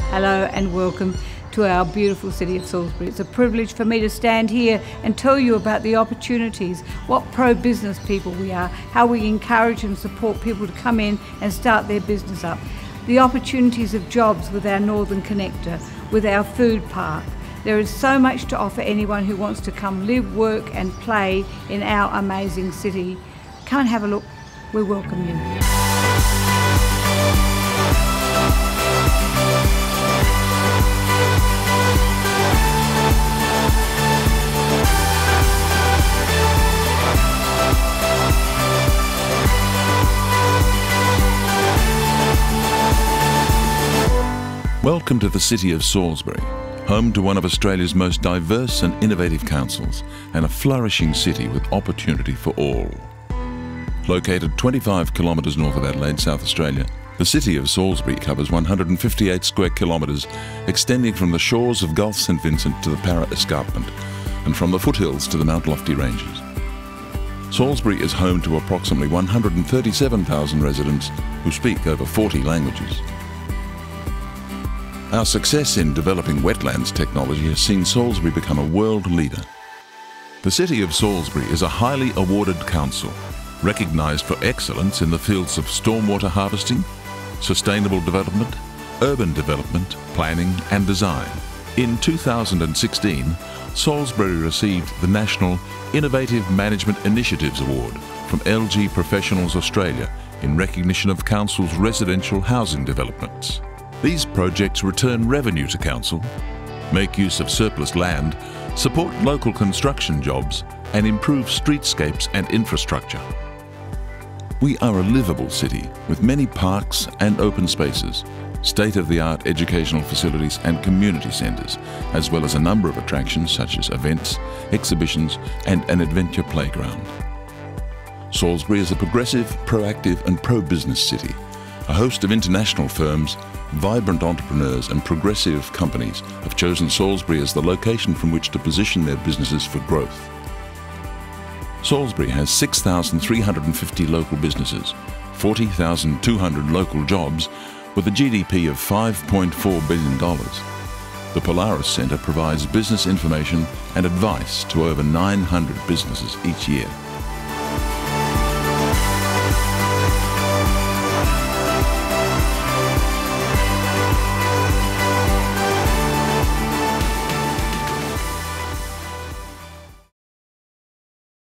Hello and welcome to our beautiful city of Salisbury. It's a privilege for me to stand here and tell you about the opportunities, what pro-business people we are, how we encourage and support people to come in and start their business up, the opportunities of jobs with our Northern Connector, with our food park. There is so much to offer anyone who wants to come live, work and play in our amazing city. Come and have a look. We welcome you. Welcome to the city of Salisbury, home to one of Australia's most diverse and innovative councils and a flourishing city with opportunity for all. Located 25 kilometres north of Adelaide, South Australia, the city of Salisbury covers 158 square kilometres, extending from the shores of Gulf St Vincent to the Parra Escarpment and from the foothills to the Mount Lofty Ranges. Salisbury is home to approximately 137,000 residents who speak over 40 languages. Our success in developing wetlands technology has seen Salisbury become a world leader. The city of Salisbury is a highly awarded council, recognised for excellence in the fields of stormwater harvesting, sustainable development, urban development, planning and design. In 2016, Salisbury received the National Innovative Management Initiatives Award from LG Professionals Australia in recognition of Council's residential housing developments. These projects return revenue to Council, make use of surplus land, support local construction jobs and improve streetscapes and infrastructure. We are a livable city with many parks and open spaces, state-of-the-art educational facilities and community centres, as well as a number of attractions such as events, exhibitions and an adventure playground. Salisbury is a progressive, proactive and pro-business city. A host of international firms, vibrant entrepreneurs and progressive companies have chosen Salisbury as the location from which to position their businesses for growth. Salisbury has 6,350 local businesses, 40,200 local jobs, with a GDP of $5.4 billion. The Polaris Centre provides business information and advice to over 900 businesses each year.